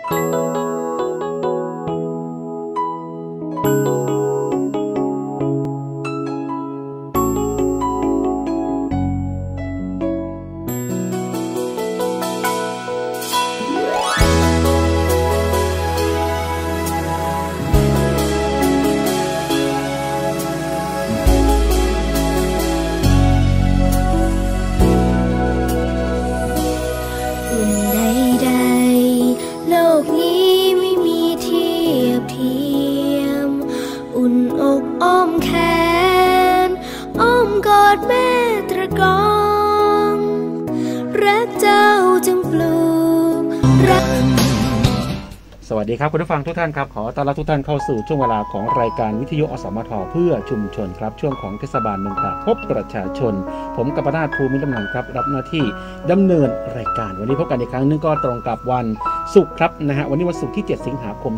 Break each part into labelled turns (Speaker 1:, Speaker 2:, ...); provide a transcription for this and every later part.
Speaker 1: สวัสดีครับคุณผู้ฟังทุกท่านครับขอต้อนรับทุกท่านเข้าสู่ช่วงเวลาของรายการวิทยุอสมทเพื่อชุมชนครับช่วงของเทศบาลเมืองตากพบประชาชนผมกัปนาถภูมิลำนันครับรับหน้าที่ดำเนินรายการวันนี้พบกันอีกครั้งนึงก็ตรงกับวันศุกร์ครับนะฮะวันนี้วันศุกร์ที่7สิงหาคม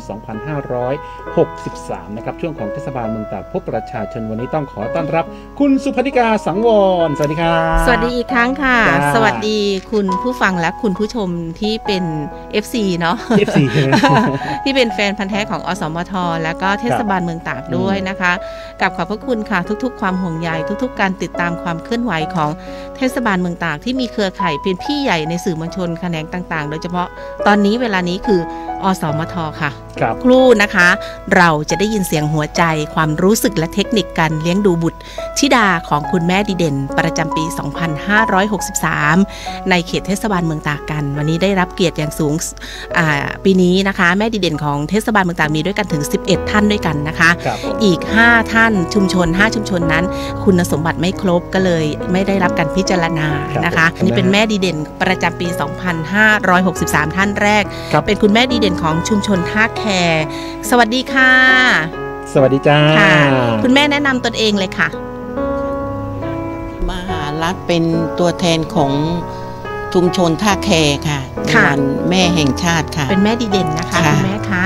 Speaker 1: 2563นะครับช่วงของเทศบาลเมืองตากพบประชาชนวันนี้ต้องขอต้อนรับคุณสุภนิกาสังวรสวัสดีครับ
Speaker 2: สวัสดีอีกครั้งค่ะสวัสดีคุณผู้ฟังและคุณผู้ชมที่เป็น FC เนาะ
Speaker 1: FC
Speaker 2: ที่เป็นแฟนพันธุ์แท้ของอสมทและก็เทศบาลเมืองตากด้วยนะคะกับขอบพระคุณค่ะทุกๆความห่วงใยทุกๆการติดตามความเคลื่อนไหวของเทศบาลเมืองตากที่มีเครือข่ายเป็นพี่ใหญ่ในสื่อมวลชนแขนงต่างๆโดยเฉพาะตอนนี้เวลานี้คืออสมทค่ะครู่นะคะเราจะได้ยินเสียงหัวใจความรู้สึกและเทคนิคการเลี้ยงดูบุตรธิดาของคุณแม่ดีเด่นประจำปี2563ในเขตเทศบาลเมืองตากกันวันนี้ได้รับเกียรติอย่างสูงปีนี้นะคะแม่ดีเด่นของเทศบาลเมืองตากมีด้วยกันถึง11ท่านด้วยกันนะคะอีก5ท่านชุมชน5ชุมชนนั้นคุณสมบัติไม่ครบก็เลยไม่ได้รับการพิจารณานะคะนี่เป็นแม่ดีเด่นประจำปี2563ท่านแรกเป็นคุณแม่ดีเด่นของชุมชนท่าแคสวัสดีค่ะ
Speaker 1: สวัสดีจ้า
Speaker 2: คุณแม่แนะนำตนเองเลยค่ะ
Speaker 3: มหารัฐเป็นตัวแทนของชุมชนท่าแคค่ะงานแม่แห่งชาติค่ะ
Speaker 2: เป็นแม่ดีเด่นนะคะคุณแม่คะ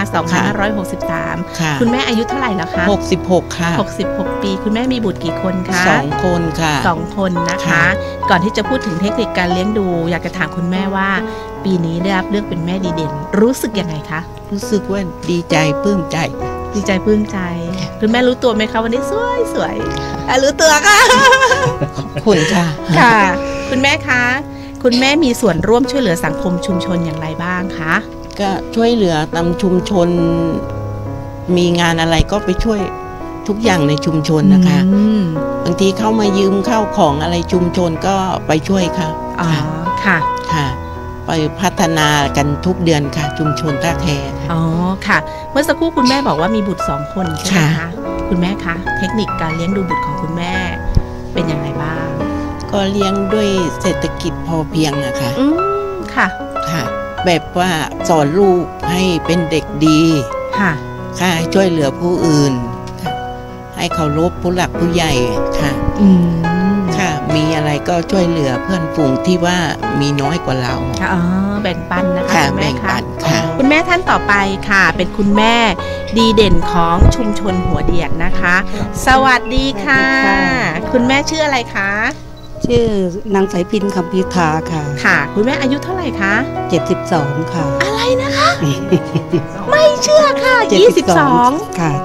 Speaker 2: 2563คุณแม่อายุเท่าไหร่แล้วคะ
Speaker 3: 66ค่ะ
Speaker 2: 66ปีคุณแม่มีบุตรกี่คนคะ
Speaker 3: 2คนค่ะ
Speaker 2: 2คนนะคะก่อนที่จะพูดถึงเทคนิคการเลี้ยงดูอยากจะถามคุณแม่ว่าปีนี้ได้รับเลือกเป็นแม่ดีเด่นรู้สึกยังไงคะ
Speaker 3: รู้สึกว่าดีใจปลื้มใจ
Speaker 2: ปลื้มใจคุณแม่รู้ตัวไหมคะวันนี้สวยรู้ตัวค่ะ
Speaker 3: ขอบคุณค่ะ
Speaker 2: ค่ะคุณแม่คะคุณแม่มีส่วนร่วมช่วยเหลือสังคมชุมชนอย่างไรบ้างคะ
Speaker 3: ก็ช่วยเหลือตามชุมชนมีงานอะไรก็ไปช่วยทุกอย่างในชุมชนนะคะบางทีเข้ามายืมเข้าของอะไรชุมชนก็ไปช่วยค่ะ
Speaker 2: อ๋อค่ะ
Speaker 3: ไปพัฒนากันทุกเดือนค่ะชุมชนท่าแค
Speaker 2: อ๋อค่ะเมื่อสักครู่คุณแม่บอกว่ามีบุตร2คนใช่ไหมคะคุณแม่คะเทคนิคการเลี้ยงดูบุตรของคุณแม่เป็นอย่างไรบ้าง
Speaker 3: ก็เลี้ยงด้วยเศรษฐกิจพอเพียงนะคะ
Speaker 2: ค่ะ
Speaker 3: แบบว่าสอนลูกให้เป็นเด็กดี
Speaker 2: ค่ะ
Speaker 3: ให้ช่วยเหลือผู้อื่นให้เคารพผู้หลักผู้ใหญ่ค่ะค่ะมีอะไรก็ช่วยเหลือเพื่อนฝูงที่ว่ามีน้อยกว่าเรา
Speaker 2: อ๋อแบ่งปันนะคะ
Speaker 3: แบ่งปันค่ะ
Speaker 2: คุณแม่ท่านต่อไปค่ะเป็นคุณแม่ดีเด่นของชุมชนหัวเดียดนะคะสวัสดีค่ะคุณแม่ชื่ออะไรคะ
Speaker 4: ชื่อนางสายพินคำพิธาค่ะ
Speaker 2: ค่ะคุณแม่อายุเท่าไหร่คะ
Speaker 4: 72ค่ะ
Speaker 2: อะไรนะคะไม่เชื่อค่ะ22
Speaker 4: ค่ะ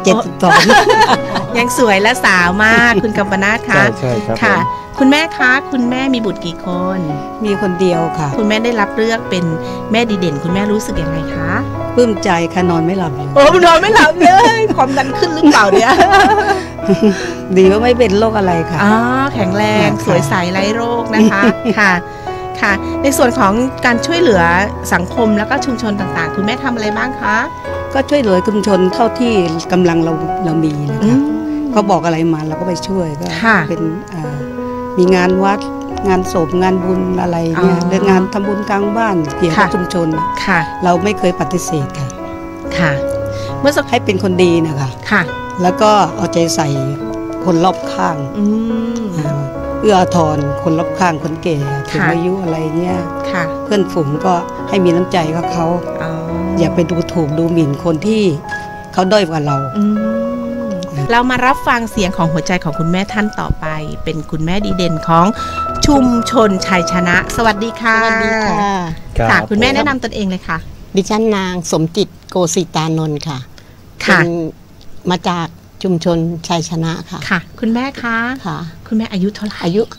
Speaker 4: 72
Speaker 2: ยังสวยและสาวมากคุณกัมปนาถค่ะ
Speaker 1: ใช่ครับ
Speaker 2: ค่ะคุณแม่คะคุณแม่มีบุตรกี่คน
Speaker 4: มีคนเดียวค่ะ
Speaker 2: คุณแม่ได้รับเลือกเป็นแม่ดีเด่นคุณแม่รู้สึกยังไงคะ
Speaker 4: ปลื้มใจค่ะนอนไม่หลับเลย
Speaker 2: โอ้นอนไม่หลับเลยความดันขึ้นหรือเปล่าเนี่ย
Speaker 4: ดีว่าไม่เป็นโรคอะไรค่ะ
Speaker 2: อ๋อแข็งแรงสวยใสไร้โรคนะคะค่ะในส่วนของการช่วยเหลือสังคมแล้วก็ชุมชนต่างๆคุณแม่ทำอะไรบ้างคะ
Speaker 4: ก็ช่วยเหลือชุมชนเท่าที่กำลังเรามีนะคะเขาบอกอะไรมาเราก็ไปช่วยก็เป็นมีงานวัดงานศพงานบุญอะไรเนี่ยหรืองานทำบุญกลางบ้านเกี่ยวกับชุมชนเราไม่เคยปฏิเสธ
Speaker 2: ค่ะ
Speaker 4: เมื่อสักให้เป็นคนดีนะคะแล้วก็เอาใจใส่คนรอบข้างเอื้อทอนคนรอบข้างคนแก่ถึงอายุอะไรเนี่ยเพื่อนฝูงก็ให้มีน้ำใจกับเขาอย่าไปดูถูกดูหมิ่นคนที่เขาด้อยกว่าเรา
Speaker 2: เรามารับฟังเสียงของหัวใจของคุณแม่ท่านต่อไปเป็นคุณแม่ดีเด่นของชุมชนชัยชนะสวัสดีค่ะ
Speaker 3: สวัสดีค่ะ
Speaker 2: คุณแม่แนะนำตนเองเลยค่ะ
Speaker 5: ดิฉันนางสมจิตโกสิตานนท์ค่ะ
Speaker 2: ค่ะ
Speaker 5: เป็นมาจากชุมชนชัยชนะค่ะ
Speaker 2: ค่ะ คุณแม่คะ
Speaker 5: ค่ะ
Speaker 2: คุณแม่อายุเท่าไหร่
Speaker 5: อายุ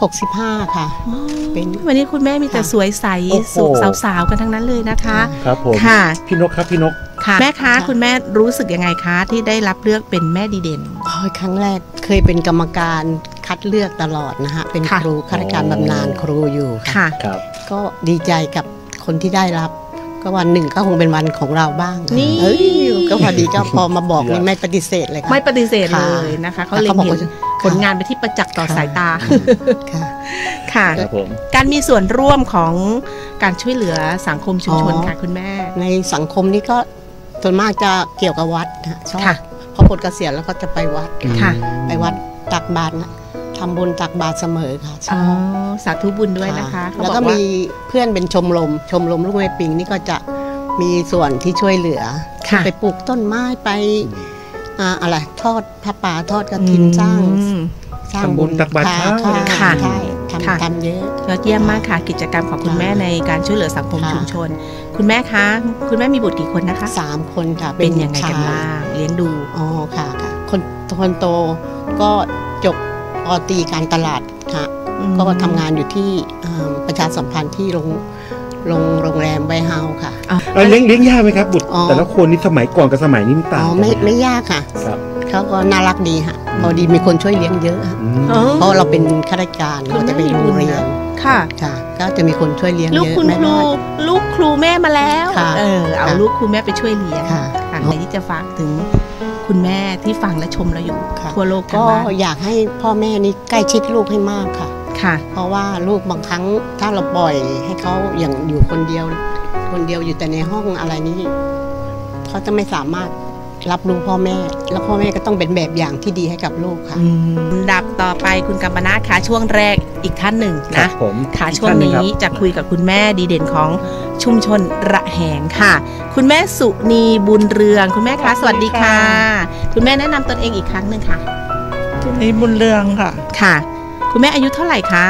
Speaker 5: 65ค่ะ เป็น
Speaker 2: วันนี้คุณแม่มีแต่สวยใส
Speaker 1: โอ้โห
Speaker 2: สุขสาวๆกันทั้งนั้นเลยนะคะ
Speaker 1: ครับผม
Speaker 2: ค่ะ
Speaker 1: พี่นกครับพี่นก
Speaker 2: ค่ะแม่คะคุณแม่รู้สึกยังไงคะที่ได้รับเลือกเป็นแม่ดีเด่น
Speaker 5: ครั้งแรกเคยเป็นกรรมการคัดเลือกตลอดนะฮะเป็น
Speaker 2: ค่ะ
Speaker 5: ครูข้าราชการบำนาญครูอยู่ค่ะ
Speaker 2: ค่ะ
Speaker 1: ครับ
Speaker 5: ก็ดีใจกับคนที่ได้รับ ก็วันหนึ่งก็คงเป็นวันของเราบ้าง
Speaker 2: นี่
Speaker 5: เอ้ยก็พอดีก็พอมาบอกนี่ไม่ปฏิเสธเลยค่ะ
Speaker 2: ไม่ปฏิเสธ
Speaker 5: ค่ะ
Speaker 2: เลยนะคะเขาเล็ง
Speaker 5: แล้วเขาบอก
Speaker 2: เห็น
Speaker 5: ว่า
Speaker 2: ผลงานไปนที่ประจักษ์ต่อ
Speaker 5: ค่ะ
Speaker 2: สายตา
Speaker 5: ค่ะ
Speaker 2: ค่ะ
Speaker 1: ครับผม
Speaker 2: การมีส่วนร่วมของการช่วยเหลือสังคมชุมชนค่ะคุณแม่
Speaker 5: ในสังคมนี่ก็ส่วนมากจะเกี่ยวกับวัดนะชอบ
Speaker 2: ค่ะ
Speaker 5: พอปลดเกษียณแล้วก็จะไปวัด
Speaker 2: ค่ะ
Speaker 5: ไปวัดตักบาตรนะทำบุญตักบาตรเสมอค่ะช
Speaker 2: อ๋อ
Speaker 5: อบ
Speaker 2: สาธุบุญด้วยนะคะเขา
Speaker 5: แล้ว
Speaker 2: บอ
Speaker 5: ก็
Speaker 2: ว่า
Speaker 5: มีเพื่อนเป็นชมรมลูกแม่ปิงนี่ก็จะมีส่วนที่ช่วยเหลือ
Speaker 2: ค่ะ
Speaker 5: ไปปลูกต้นไม้ไปอะไรทอดผ้าป่าทอดกฐินสร้าง
Speaker 2: อืม
Speaker 5: สร้าง
Speaker 1: ทำบุญตักบาตร
Speaker 5: ค่ะ
Speaker 1: เช้า
Speaker 5: ค่ะ
Speaker 2: ค่ะ
Speaker 5: ใช่
Speaker 2: ค่ะ
Speaker 5: ทำเยอะ
Speaker 2: ยอดเยี่ยมมากค่ะ กิจกรรมของคุณแม่ในการช่วยเหลือสังคม
Speaker 5: ค่ะ
Speaker 2: ชุมชน คุณแม่คะคุณแม่มีบุตรกี่คนนะคะ
Speaker 5: 3 คนค่ะ
Speaker 2: เป็นยังไงกัน
Speaker 5: ชาย
Speaker 2: บ้างเลี้ยงดู
Speaker 5: อ๋อค่ะค่ะคนโตก็จบปตรีการตลาดค่ะ ก็ทำงานอยู่ที่ประชาสัมพันธ์ที่โรงแรมไวท์เฮาส์ค่ะ
Speaker 1: เลี้ยงยากไหมครับบุตร
Speaker 5: อ๋อ
Speaker 1: แต่ละคนนี่สมัยก่อนกับสมัยนี้มัน
Speaker 5: อ๋
Speaker 1: ต่าง
Speaker 5: อ
Speaker 1: กัน
Speaker 5: ไม่ยากค่ะ
Speaker 1: ครับ
Speaker 5: เขาก็น่ารักดีค่ะพอดีมีคนช่วยเลี้ยงเยอะค่ะ
Speaker 1: อืม
Speaker 2: อ๋อ
Speaker 5: เพราะเราเป็นข้าราชการ
Speaker 2: คุณ
Speaker 5: เรา
Speaker 2: แม่
Speaker 5: จะไปโรงเรียน
Speaker 2: ค่ะ
Speaker 5: ค่ะ ก็จะมีคนช่วยเลี้ยง
Speaker 2: ลูก
Speaker 5: เยอะ
Speaker 2: คุณ
Speaker 5: แม่
Speaker 2: ครู
Speaker 5: บ้าน
Speaker 2: ลูกครูแม่มาแล้ว
Speaker 5: ค่ะ
Speaker 2: เอา
Speaker 5: ค่ะ
Speaker 2: ลูกครูแม่ไปช่วยเลี้ยง
Speaker 5: ค่ะ
Speaker 2: ค่ะในที่จะฝากถึงคุณแม่ที่ฟังและชมเราอยู่
Speaker 5: ค่ะ
Speaker 2: ทั่วโลกทั้
Speaker 5: ก็
Speaker 2: งบ้าน
Speaker 5: อยากให้พ่อแม่นี่ใกล้ชิดลูกให้มากค่ะ
Speaker 2: ค่ะ
Speaker 5: เพราะว่าลูกบางครั้งถ้าเราปล่อยให้เขาอย่างอยู่คนเดียวอยู่แต่ในห้องอะไรนี้เขาจะไม่สามารถรับรู้พ่อแม่ แล้วพ่อแม่ก็ต้องเป็นแบบอย่างที่ดีให้กับลูกค่ะ
Speaker 2: ลำดับต่อไปคุณกัมปนาทค่ะช่วงแรกอีกท่านหนึ่ง
Speaker 1: ครั
Speaker 2: นะ
Speaker 1: บผม
Speaker 2: ค่ะ
Speaker 1: อีก
Speaker 2: ช่วง
Speaker 1: ท่าห
Speaker 2: นี้
Speaker 1: ครับ
Speaker 2: จะคุยกับคุณแม่ดีเด่นของชุมชนระแหงค่ะ คุณแม่สุนีบุญเรืองคุณแม่คะสวัสดีค่ะ คุณแม่แนะนำตนเองอีกครั้งหนึ่งค่ะ
Speaker 6: นี่บุญเรืองค่ะ
Speaker 2: ค่ะ คุณแม่อายุเท่าไหร่คะ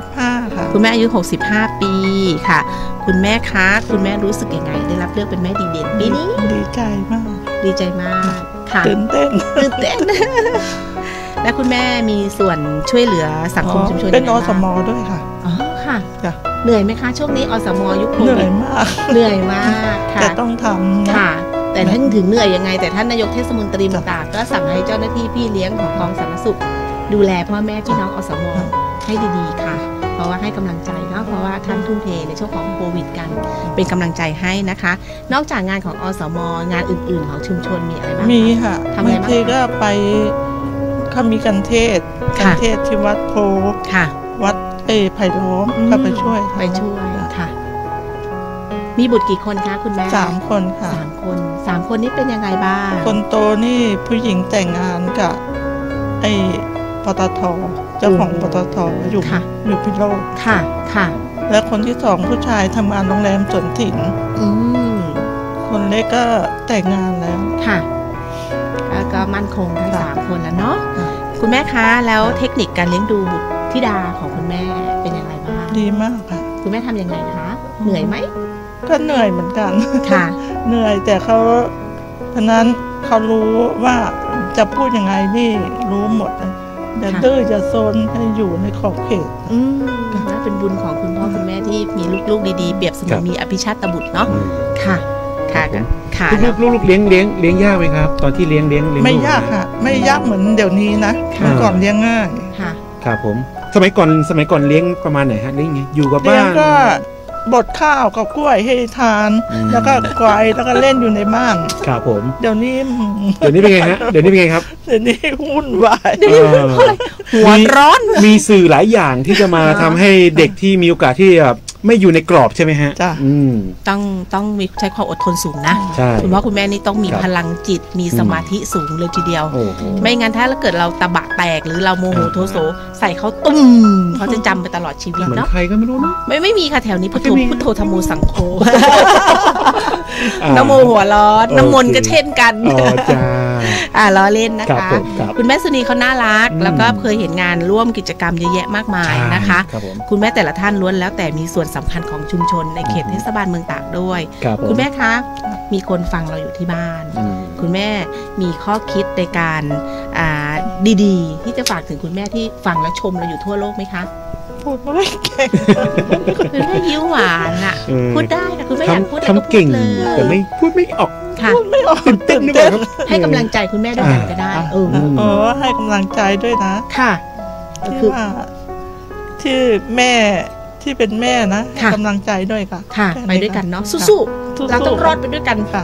Speaker 6: 65ค่ะ
Speaker 2: คุณแม่อายุ 65 ปีค่ะ คุณแม่คะคุณแม่รู้สึกยังไงได้รับเลือกเป็นแม่ดีเด่นปีนี้
Speaker 6: ดีใจมาก
Speaker 2: ดีใจมากค่ะ
Speaker 6: ตื่นเต้น
Speaker 2: ตื่นเต้น และคุณแม่มีส่วนช่วยเหลือสังคมชุมชน
Speaker 6: เป็น
Speaker 2: ยัง
Speaker 6: อ
Speaker 2: ไง
Speaker 6: ส
Speaker 2: บ้าง
Speaker 6: มด้วยค่ะ
Speaker 2: อ๋อค่ะ
Speaker 6: จ้ะ
Speaker 2: เหนื่อยไหมคะช่วงนี้อสมยุคโค
Speaker 6: เหนื่
Speaker 2: วิ
Speaker 6: อย
Speaker 2: ด
Speaker 6: มาก
Speaker 2: เหนื่อยมากค่ะ
Speaker 6: แต่ต้องทำนะ
Speaker 2: ค่ะ แต่ท่านถึงเหนื่อยยังไง แต่ท่านนายกเทศมนตรีเมืองตากก็สั่งให้เจ้าหน้าที่พี่เลี้ยงของกองสาธารณสุข ดูแลพ่อแม่พี่น้องอสมให้ดีๆค่ะ เพราะว่าให้กำลังใจเนาะเพราะว่าท่านทุ่มเทในช่วงของโควิดกัน เป็นกำลังใจให้นะคะ นอกจากงานของอสมงานอื่น ๆ ของชุมชนมีอะไรบ้างคะ
Speaker 6: มีค่ะ
Speaker 2: ทำอะไร
Speaker 6: บาง
Speaker 2: บ้าง
Speaker 6: ทีก็ไปเขามีกันเทศ
Speaker 2: ค่ะ
Speaker 6: กันเทศที่วัดโพ
Speaker 2: ค่ะ
Speaker 6: วัดไผ่ล้อมก็ไปช่วยเขา
Speaker 2: ไปช่วยค่ะ มีบุตรกี่คนคะคุณแม่
Speaker 6: 3 คนค่ะ
Speaker 2: สามคนนี้เป็นยังไงบ้าง
Speaker 6: คนโตนี่ผู้หญิงแต่งงานกับปตทเจ้าของปตทอยู่
Speaker 2: ค่ะ
Speaker 6: อยู่พิโลก
Speaker 2: ค่ะค่ะ
Speaker 6: และคนที่ 2ผู้ชายทำงานโรงแรมสวนถิ่น
Speaker 2: อืม
Speaker 6: คนเล็กก็แต่งงานแล้ว
Speaker 2: ค่ะแล้วก็มั่นคงทั้ง
Speaker 6: ค่ะ
Speaker 2: สามคนแล้วเนาะ
Speaker 6: ค่ะ
Speaker 2: คุณแม่คะแล้วเทคนิคการเลี้ยงดูบุตรธิดาของคุณแม่เป็นอย่างไรบ้าง
Speaker 6: ดีมากค่ะ
Speaker 2: คุณแม่ทำยังไงคะเหนื่อยไหม
Speaker 6: ก็เหนื่อยเหมือนกัน
Speaker 2: ค่ะ
Speaker 6: เหนื่อยแต่เขาเพราะนั้นเขารู้ว่าจะพูดยังไงนี่รู้หมดนะอย่า
Speaker 2: ค่ะ
Speaker 6: ดื้ออย่าซนให้อยู่ในขอบเขต
Speaker 2: น่าเป็นบุญของคุณพ่อคุณแม่ที่มีลูกๆดีๆเปรียบเสมือนมีอภิชาติบุตรเนาะ
Speaker 1: อืม
Speaker 2: ค่ะค่ะค่ะ
Speaker 1: ลูกเลี้ยงยากไหมครับ ตอนที่เลี้ยง
Speaker 6: ไม่
Speaker 1: ลู
Speaker 6: ยากค่ะ ไม่ยากเหมือนเดี๋ยวนี้นะ
Speaker 2: ค่ะ
Speaker 6: เมื่อก่อนเลี้ยงง่าย
Speaker 2: ค่ะ
Speaker 1: ครับผมสมัยก่อนเลี้ยงประมาณไหนฮะเลี้ยงไงอยู่กับ
Speaker 6: เลี้ย
Speaker 1: บ้าง น
Speaker 6: ก็บดข้าวกับกล้วยให้ทาน
Speaker 1: อืม
Speaker 6: แล้วก็ไกวแล้วก็เล่นอยู่ในบ้าน
Speaker 1: ครับผม
Speaker 6: เดี๋ยวนี้
Speaker 1: เดี๋ยวนี้เป็นไงฮะเดี๋ยวนี้เป็นไงครับ
Speaker 6: เดี๋ยวนี้วุ่นวาย
Speaker 2: หัวร้อน
Speaker 1: มีสื่อหลายอย่างที่จะมาทำให้เด็กที่มีโอกาสที่แบบไม่อยู่ในกรอบใช่ไหมฮะ
Speaker 6: จ้ะ
Speaker 1: อืม
Speaker 2: ต้องมีใช้ความอดทนสูงนะ
Speaker 1: ใช่
Speaker 2: คุณพ่อคุณแม่นี่ต้องมี
Speaker 1: ครับ
Speaker 2: พลังจิตมีสมาธิสูงเลยทีเดียว
Speaker 1: โอ้โห
Speaker 2: ไม่งั้นถ้าเกิดเราตะบะแตกหรือเราโมโหโทโสใส่เขาตุ้มเขาจะจำไปตลอดชีวิต
Speaker 1: เหมือน
Speaker 2: เนาะ
Speaker 1: ใครก็ไม่รู้เนาะ
Speaker 2: ไม่มีค่ะแถวนี้พุทโธ
Speaker 1: ไม่มี
Speaker 2: พุทโธธรรมโมสังโฆ
Speaker 1: อ่า
Speaker 2: น้ำโมหัวร้อน
Speaker 1: โอเค
Speaker 2: น้ำมนต์ก็เช่นกัน
Speaker 1: อ๋อจ้า
Speaker 2: ล้อเล่นนะคะ
Speaker 1: ครับ
Speaker 2: คุณแม่สุนีเขาน่ารักแล้วก็เคยเห็นงานร่วมกิจกรรมเยอะแยะมากมายนะคะ คุณแม่แต่ละท่านล้วนแล้วแต่มีส่วนสำคัญของชุมชนในเขตเทศบาลเมืองตากด้วยคุณแม่คะมีคนฟังเราอยู่ที่บ้านคุณแม่มีข้อคิดในการดีๆที่จะฝากถึงคุณแม่ที่ฟังและชมเราอยู่ทั่วโลกไหมคะ
Speaker 6: พูดไม่เก่ง
Speaker 2: คุณแม่ยิ้วหวานอ่ะพูดได้ค่ะคุณแม่อยากพูดอะไรก็พูดเลย
Speaker 1: แต่ไม่พูดไม่ออก
Speaker 2: ค่ะ
Speaker 6: ไม่ออก
Speaker 1: ตื่นเต้น
Speaker 2: ให้กำลังใจคุณแม่ด้วยกันก็ได้
Speaker 6: ให้กำลังใจด้วยนะ
Speaker 2: ค่ะ
Speaker 6: คือที่แม่ที่เป็นแม่นะให้กำลังใจด้วยค่ะ
Speaker 2: ไปด้วยกันเนาะสู้ๆเราต้องรอดไปด้วยกันค่ะ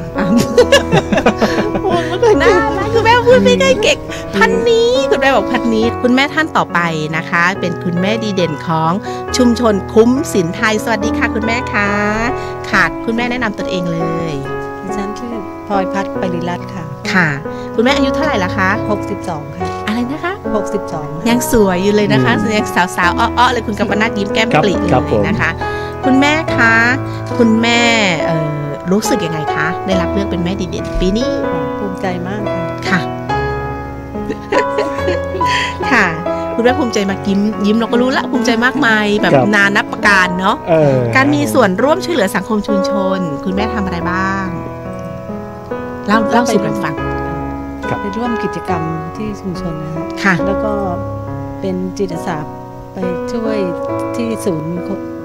Speaker 2: น่ารักคุณแม่พูดไม่ได้เก่งพันนี้คุณแม่บอกพันนี้คุณแม่ท่านต่อไปนะคะเป็นคุณแม่ดีเด่นของชุมชนคุ้มศิลป์ไทยสวัสดีค่ะคุณแม่คะค่ะคุณแม่แนะนำตัวเองเลย
Speaker 4: ดิฉันชื่อพลอยพัฒน์ปริรัตน์ค่ะ
Speaker 2: ค่ะคุณแม่อายุเท่าไหร่ละคะ
Speaker 4: 62ค่ะ
Speaker 2: อะไรนะคะ
Speaker 4: 62
Speaker 2: ยังสวยอยู่เลยนะคะยังสาวๆอ้อๆเลยคุณกัมปนาทยิ้มแก้มปริเลยนะคะคุณแม่คะคุณแม่รู้สึกยังไงคะได้รับเลือกเป็นแม่ดีเด่นปีนี้
Speaker 4: ภูมิใจมาก
Speaker 2: ค่ะค่ะคุณแม่ภูมิใจมากยิ้มเราก็รู้ละภูมิใจมากมายแบบนานับประการเนาะการมีส่วนร่วมช่วยเหลือสังคมชุมชนคุณแม่ทำอะไรบ้างเล่าสู่กันฟัง
Speaker 4: ไปร่วมกิจกรรมที่ชุมชนนะ
Speaker 2: ค่ะ
Speaker 4: แล้วก็เป็นจิตอาสาไปช่วยที่ศูนย์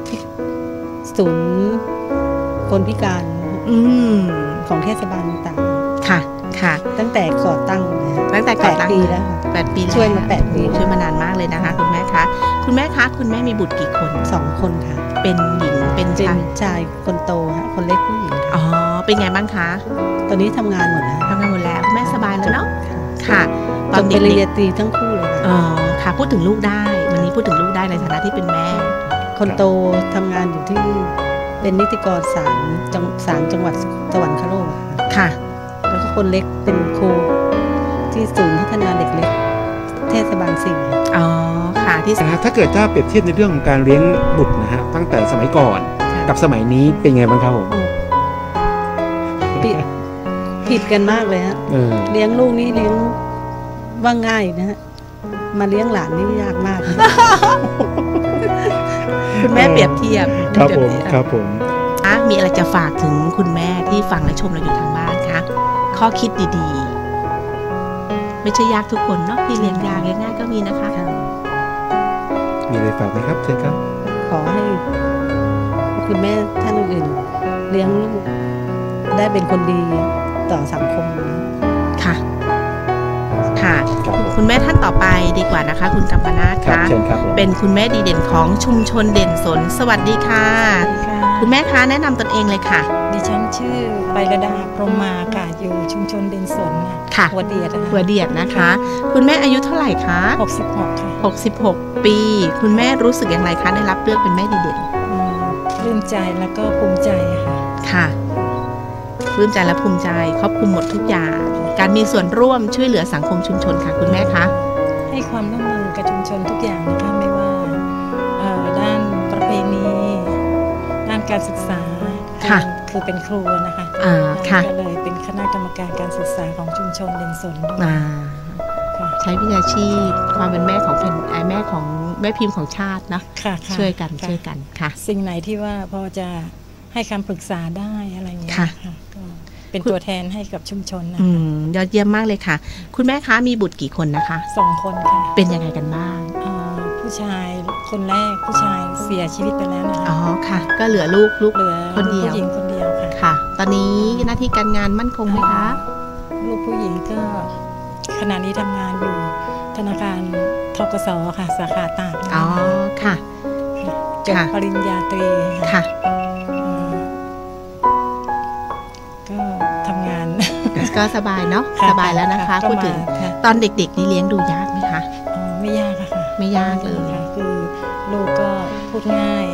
Speaker 4: คนพิการของเทศบาลต่าง
Speaker 2: ค่ะ
Speaker 4: ตั้งแต่ก่อตั้ง
Speaker 2: ตั้งแต่8 ปีแล้ว8 ปี
Speaker 4: ช่วยมา8 ปี
Speaker 2: ช่วยมานานมากเลยนะคะคุณแม่คะคุณแม่คะคุณแม่มีบุตรกี่คน
Speaker 4: 2 คนค่ะ
Speaker 2: เป็นหญิงเป็น
Speaker 4: ชายคนโตค่ะคนเล็กผู้หญิง
Speaker 2: อ๋อเป็นไงบ้างคะ
Speaker 4: ตอนนี้ทำงานหมดแล้ว
Speaker 2: คุณแม่สบายแล้วเนาะค่ะ
Speaker 4: ตอนปริญญาตรีทั้งคู่เลย
Speaker 2: อ๋อค่ะพูดถึงลูกได้วันนี้พูดถึงลูกได้ในฐานะที่เป็นแม่
Speaker 4: คนโตทำงานอยู่ที่เป็นนิติกรศาลจังหวัดสวรรคโลก
Speaker 2: ค่ะ
Speaker 4: แล้วก็คนเล็กเป็นครูที่ศูนย์พัฒนาเด็กเล็กเทศบาล4
Speaker 2: อ๋อค่ะที่
Speaker 1: ถ้าเกิดถ้าเปรียบเทียบในเรื่องของการเลี้ยงบุตรนะฮะตั้งแต่สมัยก่อนกับสมัยนี้เป็นไงบ้างครับผม
Speaker 4: ผิดกันมากเลยฮะเลี้ยงลูกนี่เลี้ยงว่าง่ายนะฮะมาเลี้ยงหลานนี่ยากมาก
Speaker 2: คุณแม่เปรียบเทียบ
Speaker 1: ครับผม
Speaker 2: มีอะไรจะฝากถึงคุณแม่ที่ฟังและชมเราอยู่ทางบ้านคะข้อคิดดีๆไม่ใช่ยากทุกคนเนาะที่เลี้ยงยากง่ายๆก็มีนะคะ
Speaker 1: มีอะไรฝากไหมครับเชิญครับ
Speaker 4: ขอให้คุณแม่ท่านอื่นเลี้ยงลูกได้เป็นคนดีต่อสังคม
Speaker 2: ค่ะคุณแม่ท่านต่อไปดีกว่านะคะคุณกัมปนาทคะเป็นคุณแม่ดีเด่นของชุมชนเด่นสนสวัสดีค่ะคุณแม่คะแนะนำตนเองเลยค่ะ
Speaker 7: ดิฉันชื่อไประดาพรหมมาค่ะอยู่ชุมชนเด่นสน
Speaker 2: ค่ะ
Speaker 7: หัวเดี
Speaker 2: ยดนะคะคุณแม่อายุเท่าไหร่คะ
Speaker 7: 66ค่ะ
Speaker 2: 66 ปีคุณแม่รู้สึกอย่างไรคะได้รับเลือกเป็นแม่ดีเด่น
Speaker 7: ปลื้มใจแล้วก็ภูมิใจ
Speaker 2: ค่ะปลื้มใจและภูมิใจครอบคลุมหมดทุกอย่างการมีส่วนร่วมช่วยเหลือสังคมชุมชนค่ะคุณแม่คะ
Speaker 7: ให้ความร่วมมือกับชุมชนทุกอย่างนะคะไม่ว่าด้านประเพณีด้านการศึกษาคือเป็นครูนะคะก็เลยเป็นคณะกรรมการการศึกษาของชุมชนเด่นสน
Speaker 2: ใช้วิชาชีพความเป็นแม่ของแม่ของแม่พิมพ์ของชาตินะช่วยกันค่ะ
Speaker 7: สิ่งไหนที่ว่าพอจะให้คำปรึกษาได้อะไรอย่างเงี้ยก็เป็นตัวแทนให้กับชุมชนนะ
Speaker 2: ยอดเยี่ยมมากเลยค่ะคุณแม่คะมีบุตรกี่คนนะคะ
Speaker 7: 2 คนค่ะ
Speaker 2: เป็นยังไงกันบ้าง
Speaker 7: ผู้ชายคนแรกผู้ชายเสียชีวิตไปแล้วนะคะ
Speaker 2: อ๋อค่ะก็เหลือลูก
Speaker 7: เหลือ
Speaker 2: คนเดียว
Speaker 7: ผู้หญิงคนเดียว
Speaker 2: ค่ะตอนนี้หน้าที่การงานมั่นคงไหมคะ
Speaker 7: ลูกผู้หญิงก็ขณะนี้ทำงานอยู่ธนาคารธกส.ค่ะสาขาตาก
Speaker 2: อ๋อค่ะ
Speaker 7: จบปริญญาตรี
Speaker 2: ค่ะ
Speaker 7: ก็ทำงาน
Speaker 2: ก็สบายเนาะสบายแล้วนะคะพูดถึงตอนเด็กๆนี่เลี้ยงดูยากไหมคะ
Speaker 7: ไม่ยากค่ะ
Speaker 2: ไม่ยากเลย
Speaker 7: คือลูกก็พูดง่าย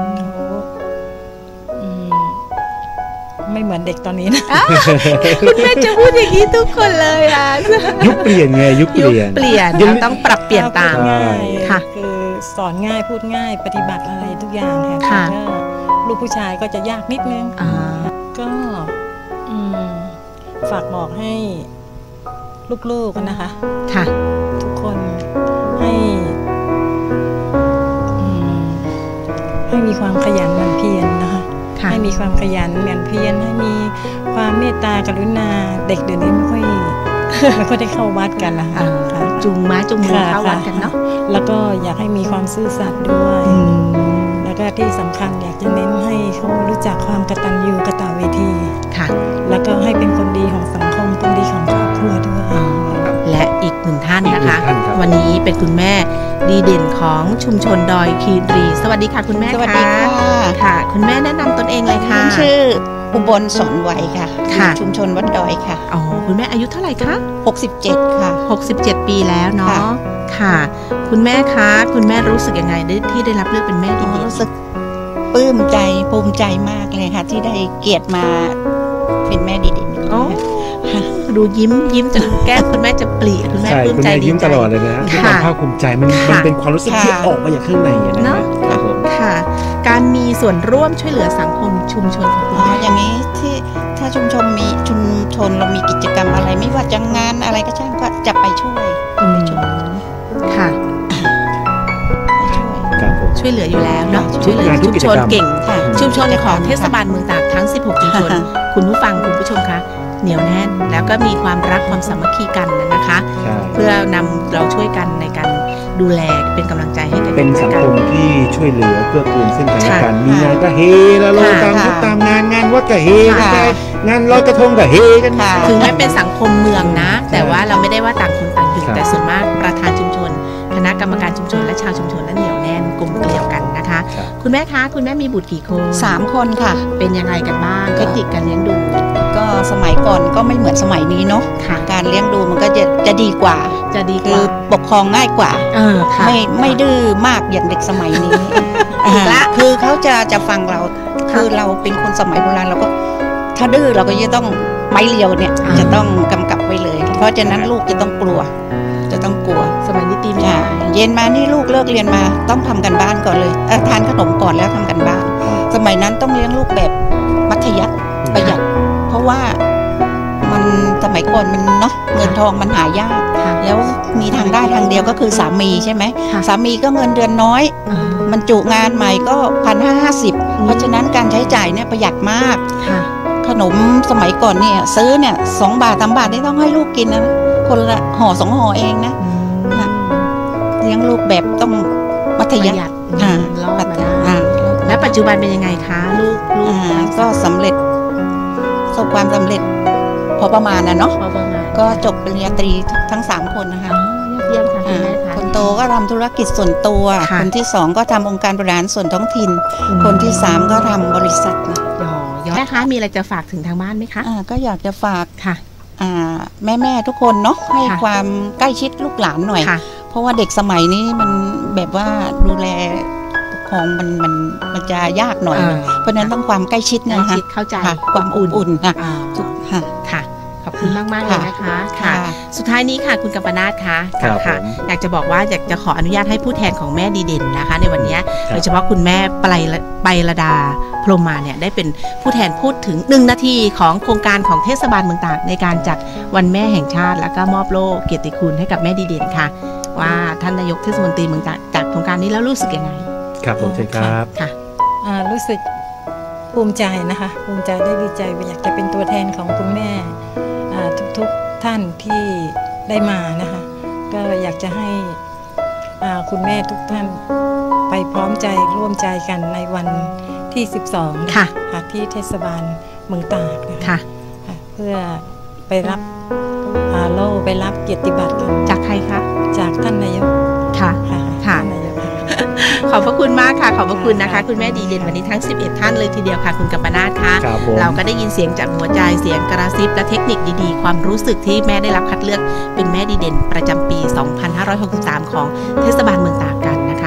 Speaker 7: ไม่เหมือนเด็กตอนนี้นะ
Speaker 2: คุณแม่จะพูดอย่างนี้ทุกคนเลยค่ะ
Speaker 1: ยุคเปลี่ยนไงยุคเปลี่ยน
Speaker 2: เราต้องปรับเปลี่ยนตาม
Speaker 7: ค่ะคือสอนง่ายพูดง่ายปฏิบัติอะไรทุกอย่างค่ะลูกผู้ชายก็จะยากนิดนึงก็ฝากบอกให้ลูกๆนะคะ
Speaker 2: ค่ะ
Speaker 7: ทุกคนให้มีความขยันหมั่นเพียรนะคะให้มีความขยันหมั่นเพียรให้มีความเมตตากรุณาเด็กเดี๋ยวนี้ไม่ค่อยได้เข้าวัดกันนะคะ
Speaker 2: จูงมือเข้าวัดกันเนาะ
Speaker 7: แล้วก็อยากให้มีความซื่อสัตย์ด้วยแล้วก็ที่สำคัญอยากจะเน้นให้เขารู้จักความกตัญญูกตเวที
Speaker 2: ค่ะ
Speaker 7: แล้วก็ให้เป็นคนดีของสังคมคนดีของครอบครัวด้วย
Speaker 2: และอีกหนึ่งท่านนะคะวันนี้เป็นคุณแม่ดีเด่นของชุมชนดอยคีรีสวัสดีค่ะคุณแม่
Speaker 8: สวัสดี
Speaker 2: ค่ะคุณแม่แนะนำตนเองเลยค่ะ
Speaker 8: ชื่ออุบลสอนไวค่ะชุมชนวัดดอยค่ะ
Speaker 2: อ๋อคุณแม่อายุเท่าไหร่คะ
Speaker 8: 67ค่ะ
Speaker 2: 67ปีแล้วเนาะค่ะคุณแม่คะคุณแม่รู้สึกยังไงที่ได้รับเลือกเป็นแม่ดีเด่น
Speaker 8: รู้สึกปลื้มใจภูมิใจมากเลยค่ะที่ได้เกียรติมาเป็นแม่ดีเด่น
Speaker 2: ดูยิ้มจนแก้มคุณแม่จะปรีคุณแม่ปลื้มใจ
Speaker 1: ยิ้มตลอดเลยนะด้วยความภาคภูมิใจมันเป็นความรู้สึกที่ออกมาจากข้างใน
Speaker 2: เนาะค่ะการมีส่วนร่วมช่วยเหลือสังคมชุมชนของคุณแม่
Speaker 8: อย่างนี้ที่ถ้าชุมชนเรามีกิจกรรมอะไรไม่ว่าจะงานอะไรก็ช่างก็จะไปช่วย
Speaker 2: ค่ะช่วยเหลืออยู่แล้วเนาะช่วยเหลือชุมชนเก่งชุมชนของเทศบาลเมืองตากทั้ง16ชุมชนคุณผู้ฟังคุณผู้ชมคะเหนียวแน่นแล้วก็มีความรักความสามัคคีกันนะคะเพื่อนำเราช่วยกันในการดูแลเป็นกำลังใจให้กัน
Speaker 1: เป็นสังคมที่ช่วยเหลือเกื้อกูลซึ่งกันและกันมีงานก็เฮละโลตามยุคตามงานวัดก็เฮกันไปงานลอยกระทงก็เฮกัน
Speaker 2: ถึงแม้เป็นสังคมเมืองนะแต่ว่าเราไม่ได้ว่าต่างคนต่างอยู่แต่ส่วนมากประธานชุมชนคณะกรรมการชุมชนและชาวชุมชนนั้นเหนียวแน่นกลมเกลียวกันนะคะคุณแม่คะคุณแม่มีบุตรกี่คน
Speaker 8: 3 คนค่ะ
Speaker 2: เป็นยังไงกันบ้างเทคนิคการเลี้ยงดู
Speaker 8: ก็สมัยก่อนก็ไม่เหมือนสมัยนี้เนาะการเลี้ยงดูมันก็จะดีกว่าคือปกครองง่ายกว่าไม่ดื้อมากอย่างเด็กสมัยนี้คือเขาจะฟังเราคือเราเป็นคนสมัยโบราณเราก็ถ้าดื้อเราก็จะต้องไม้เรียวเนี่ยจะต้องกำกับไว้เลยเพราะฉะนั้นลูกจะต้องกลัว
Speaker 2: สมัยนี้ตีไม่
Speaker 8: ได้เย็นมานี่ลูกเลิกเรียนมาต้องทำกันบ้านก่อนเลยทานขนมก่อนแล้วทำกันบ้านสมัยนั้นต้องเลี้ยงลูกแบบมัธยัสถ์ประหยัดเพราะว่ามันสมัยก่อนมันเนาะเงินทองมันหายากแล้วมีทางได้ทางเดียวก็คือสามีใช่ไหมสามีก็เงินเดือนน้อยมันจุงานใหม่ก็1,550เพราะฉะนั้นการใช้จ่ายเนี่ยประหยัดมากขนมสมัยก่อนเนี่ยซื้อเนี่ย2 บาท3 บาทนี่ต้องให้ลูกกินนะคนละห่อ2 ห่อเองนะเลี้ยงลูกแบบต้องมัธยัสถ์
Speaker 2: รอดมาได้แล้วปัจจุบันเป็นยังไงคะลูก
Speaker 8: ก็สำเร็จประสบความสำเร็จพอประมาณนะเนาะก็จบปริญญาตรีทั้ง3 คนนะคะ
Speaker 2: เยี่ยมค่ะ
Speaker 8: คนโตก็ทำธุรกิจส่วนตัวคนที่2ก็ทำองค์การบริหารส่วนท้องถิ่นคนที่3ก็ทำบริษัท
Speaker 2: แม่คะมีอะไรจะฝากถึงทางบ้านไหมคะ
Speaker 8: ก็อยากจะฝากแม่ทุกคนเนาะให้ความใกล้ชิดลูกหลานหน่อยเพราะว่าเด็กสมัยนี้มันแบบว่าดูแลของมันจะยากหน่อยเพราะนั้นต้องความใกล้ชิดนะคะ
Speaker 2: เข้าใจ
Speaker 8: ความอุ่นๆ
Speaker 2: ค่ะขอบคุณมากๆเลยนะคะค่ะสุดท้ายนี้ค่ะคุณกัมปนาทค่ะอยากจะบอกว่าอยากจะขออนุญาตให้ผู้แทนของแม่ดีเด่นนะคะในวันนี้โดยเฉพาะคุณแม่ไปรดาพรหมมาเนี่ยได้เป็นผู้แทนพูดถึง1 นาทีของโครงการของเทศบาลเมืองตากในการจัดวันแม่แห่งชาติแล้วก็มอบโล่เกียรติคุณให้กับแม่ดีเด่นค่ะว่าท่านนายกเทศมนตรีเมืองตากจัดโครงการนี้แล้วรู้สึกยังไง
Speaker 1: ครับผมใช่ครับ
Speaker 7: ค่ะรู้สึกภูมิใจนะคะภูมิใจได้ดีใจอยากจะเป็นตัวแทนของคุณแม่ทุกท่านที่ได้มานะคะก็อยากจะให้คุณแม่ทุกท่านไปพร้อมใจร่วมใจกันในวันที่12ค่ะที่เทศบาลเมืองตากนะคะเพื่อไปรับโล่ไปรับเกียรติบัตรกัน
Speaker 2: จากใครคะ
Speaker 7: จากท่านนายก
Speaker 2: ค่ะขอบพระคุณมากค่ะขอบพระคุณนะคะคุณแม่ดีเด่นวันนี้ทั้ง11ท่านเลยทีเดียวค่ะคุณกัมปนาทค่ะเราก็ได้ยินเสียงจากหัวใจเสียงกระซิบและเทคนิคดีๆความรู้สึกที่แม่ได้รับคัดเลือกเป็นแม่ดีเด่นประจำปี 2563 ของเทศบาลเมืองตากกันนะคะ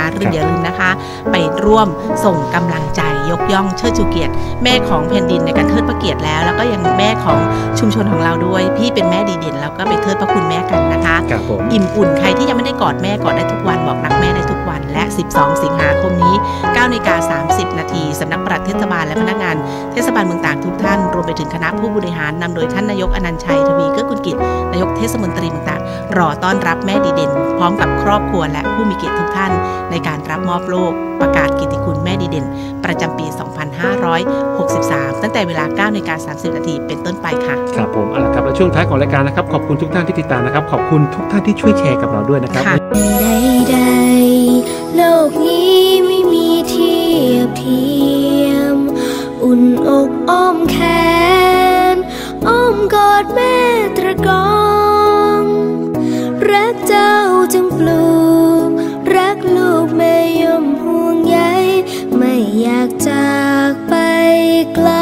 Speaker 2: หรืออย่าลืมนะคะไปร่วมส่งกำลังใจยกย่องเชิดชูเกียรติแม่ของแผ่นดินในการเทิดพระเกียรติแล้วก็ยังแม่ของชุมชนของเราด้วยพี่เป็นแม่ดีเด่นแล้วก็ไปเทิดพระคุณแม่กันนะคะอิ่มอุ่นใครที่ยังไม่ได้กอดแม่กอดได้ทุกวันบอกรักแม่ได้ทุกวันและ12 สิงหาคมนี้ 9:30 น.สำนักปลัดเทศบาลและพนักงานเทศบาลเมืองตากทุกท่านรวมไปถึงคณะผู้บริหารนำโดยท่านนายกอนันต์ชัยทวีเกื้อกุลกิจนายกเทศมนตรีเมืองตากรอต้อนรับแม่ดีเด่นพร้อมกับครอบครัวและผู้มีเกียรติทุกท่านในการรับมอบโล่ประกาศเกียรติคุณแม่ดีเด่นประจำปี 2563 ตั้งแต่เวลา 9:30 น.เป็นต้นไปค่ะ
Speaker 1: ครับผมเอาละครับและช่วงท้ายของรายการนะครับขอบคุณทุกท่านที่ติดตามนะครับขอบคุณทุกท่านที่ช่วยแชร์กับเราด้วยนะครับ
Speaker 9: ใดๆโลกนี้ไม่มีเทียบเทียมอุ่นอกอ้อมแขนอ้อมกอดแม่ตระกองรักเจ้าจึงปลูกรักลูกแม่ย่อมห่วงใยไม่อยากจากไปไกล